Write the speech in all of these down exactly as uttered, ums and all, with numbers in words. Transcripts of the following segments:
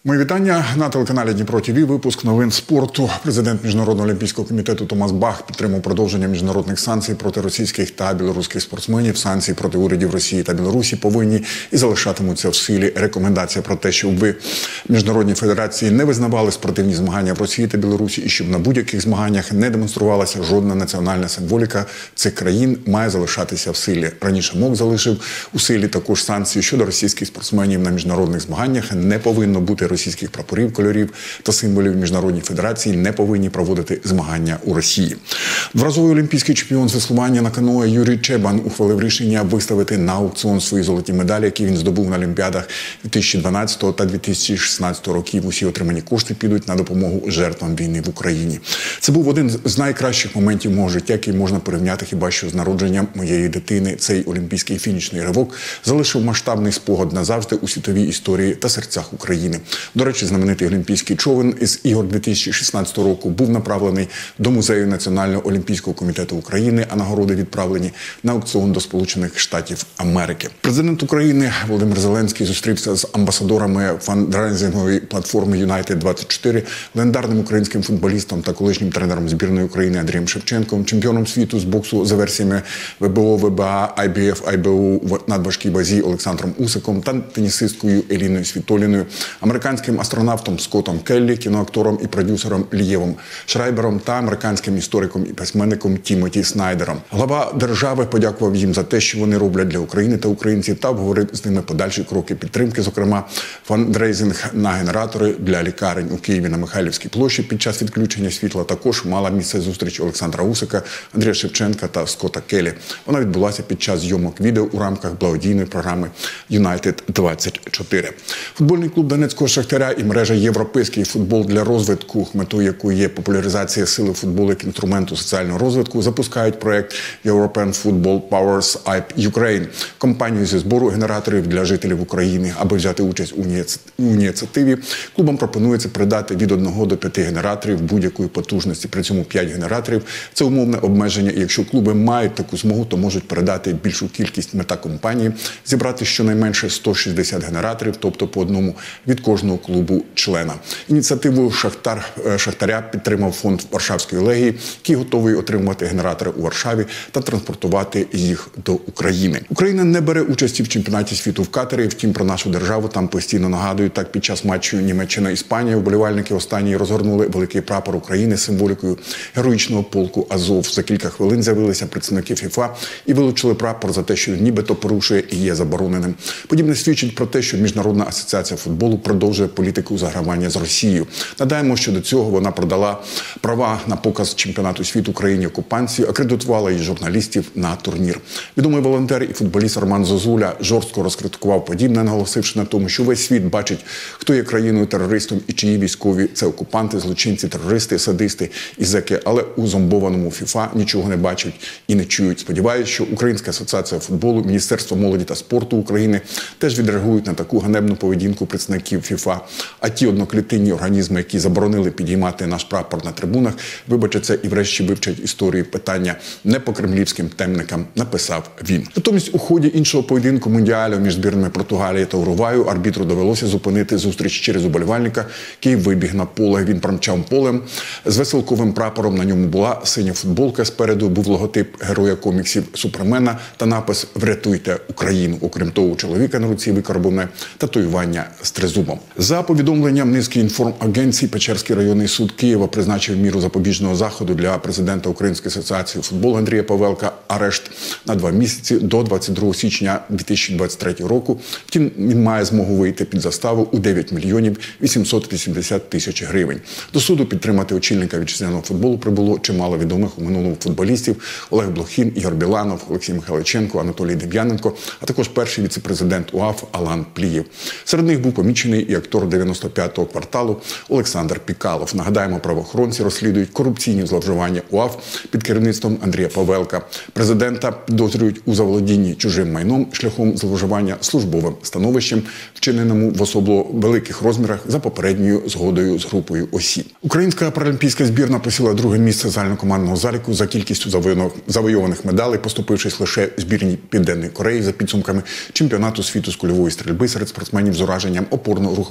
Мої вітання на телеканалі Дніпро ТВ. Випуск новин спорту. Президент Міжнародного олімпійського комітету Томас Бах підтримав продовження міжнародних санкцій проти російських та білоруських спортсменів. Санкції проти урядів Росії та Білорусі повинні і залишатимуться в силі. Рекомендація про те, щоб ви міжнародні федерації не визнавали спортивні змагання в Росії та Білорусі і щоб на будь-яких змаганнях не демонструвалася жодна національна символіка цих країн, має залишатися в силі. Раніше МОК залишив у силі також санкції щодо російських спортсменів на міжнародних змаганнях. Не повинно бути російських прапорів, кольорів та символів. Міжнародні федерації не повинні проводити змагання у Росії. Дворазовий олімпійський чемпіон з веслування на каное Юрій Чебан ухвалив рішення виставити на аукціон свої золоті медалі, які він здобув на Олімпіадах дві тисячі дванадцятого та дві тисячі шістнадцятого років. Усі отримані кошти підуть на допомогу жертвам війни в Україні. Це був один з найкращих моментів мого життя, який можна порівняти хіба що з народженням моєї дитини. Цей олімпійський фінішний ривок залишив масштабний спогад назавжди у світовій історії та серцях України. До речі, знаменитий олімпійський човен із ігор дві тисячі шістнадцятого року був направлений до Музею Національного олімпійського комітету України, а нагороди відправлені на аукціон до Сполучених Штатів Америки. Президент України Володимир Зеленський зустрівся з амбасадорами фандрайзингової платформи Юнайтед двадцять чотири, легендарним українським футболістом та колишнім тренером збірної України Андрієм Шевченком, чемпіоном світу з боксу за версіями ВБО, ВБА, ай бі еф, ай бі о в надважкій вазі Олександром Усиком та тенісисткою Еліною Світоліною, американським астронавтом Скоттом Келлі, кіноактором і продюсером Лієвом Шрайбером та американським істориком і письменником Тімоті Снайдером. Глава держави подякував їм за те, що вони роблять для України та українців, та обговорив з ними подальші кроки підтримки, зокрема фандрейзинг на генератори для лікарень у Києві на Михайлівській площі під час відключення світла. Також мала місце зустріч Олександра Усика, Андрія Шевченка та Скотта Келлі. Вона відбулася під час зйомок відео у рамках благодійної програми Юнайтед двадцять чотири. Футбольний клуб Донецького Шахтаря і мережа «Європейський футбол для розвитку», метою якої є популяризація сили футболу як інструменту соціального розвитку, запускають проект European Football Powers Up Ukraine, компанію зі збору генераторів для жителів України. Аби взяти участь у ініціативі, клубам пропонується придати від одного до п'яти генераторів будь-якої потужності. При цьому п'ять генераторів – це умовне обмеження, і якщо клуби мають таку змогу, то можуть передати більшу кількість. Мета компанії – зібрати щонайменше сто шістдесят генераторів, тобто по одному від кожного клубу-члена. Ініціативу Шахтар, Шахтаря підтримав фонд Варшавської легії, який готовий отримувати генератори у Варшаві та транспортувати їх до України. Україна не бере участі в чемпіонаті світу в Катарі, втім про нашу державу там постійно нагадують. Так, під час матчу Німеччина-Іспанія вболівальники останньої розгорнули великий прапор України з символікою героїчного полку Азов. За кілька хвилин з'явилися представники ФІФА і вилучили прапор за те, що нібито порушує і є забороненим. Подібне свідчить про те, що Міжнародна асоціація футболу продовжує політику загравання з Росією. Нагадаємо, що до цього вона продала права на показ чемпіонату світу країні-окупанції, акредитувала її журналістів на турнір. Відомий волонтер і футболіст Роман Зозуля жорстко розкритикував подібне, наголосивши на тому, що весь світ бачить, хто є країною-терористом і чиї військові – це окупанти, злочинці, терористи, садисти і зеки. Але у зомбованому ФІФА нічого не бачать і не чують. Сподіваюсь, що Українська асоціація футболу, Міністерство молоді та спорту України теж відреагують на таку ганебну поведінку представників ФІФА. А ті одноклітинні організми, які заборонили підіймати наш прапор на трибунах, вибачаться і врешті вивчать історію питання не по кремлівським темникам, написав він. Натомість у ході іншого поєдинку Мундіалю між збірними Португалії та Уругваю арбітру довелося зупинити зустріч через уболівальника, який вибіг на поле. Він промчав полем з веселковим прапором. На ньому була синя футболка, спереду був логотип героя коміксів Супермена та напис «Врятуйте Україну». Окрім того, у чоловіка на руці викарбоване татуювання з тризубом. За повідомленням низки інформагенцій, Печерський районний суд Києва призначив міру запобіжного заходу для президента Української асоціації футболу Андрія Павелка арешт на два місяці до двадцять другого січня дві тисячі двадцять третього року. Втім, він має змогу вийти під заставу у дев'ять мільйонів вісімсот вісімдесят тисяч гривень. До суду підтримати очільника вітчизняного футболу прибуло чимало відомих у минулому футболістів: Олег Блохін, Ігор Біланов, Олексій Михайличенко, Анатолій Дем'яненко, а також перший віце-президент УАФ Алан Плієв. Серед них був помічений і актор дев'яносто п'ятого кварталу Олександр Пікалов. Нагадаємо, правоохоронці розслідують корупційні зловживання УАФ під керівництвом Андрія Павелка. Президента підозрюють у заволодінні чужим майном шляхом зловживання службовим становищем, вчиненому в особливо великих розмірах за попередньою згодою з групою осіб. Українська паралімпійська збірна посіла друге місце загальнокомандного заліку за кількістю завойованих медалей, поступившись лише збірній Південної Кореї за підсумками чемпіонату світу з кульової стрільби серед спортсменів з ураженням опорно-рухової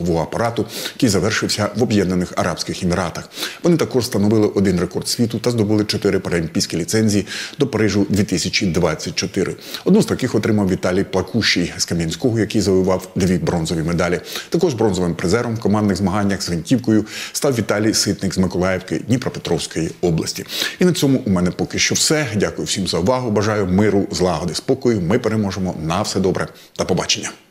рухового апарату, який завершився в Об'єднаних Арабських Еміратах. Вони також встановили один рекорд світу та здобули чотири паралімпійські ліцензії до Парижу дві тисячі двадцять чотири. Одну з таких отримав Віталій Плакущий з Кам'янського, який завоював дві бронзові медалі. Також бронзовим призером в командних змаганнях з гвинтівкою став Віталій Ситник з Миколаївки Дніпропетровської області. І на цьому у мене поки що все. Дякую всім за увагу. Бажаю миру, злагоди, спокою. Ми переможемо. На все добре. До побачення.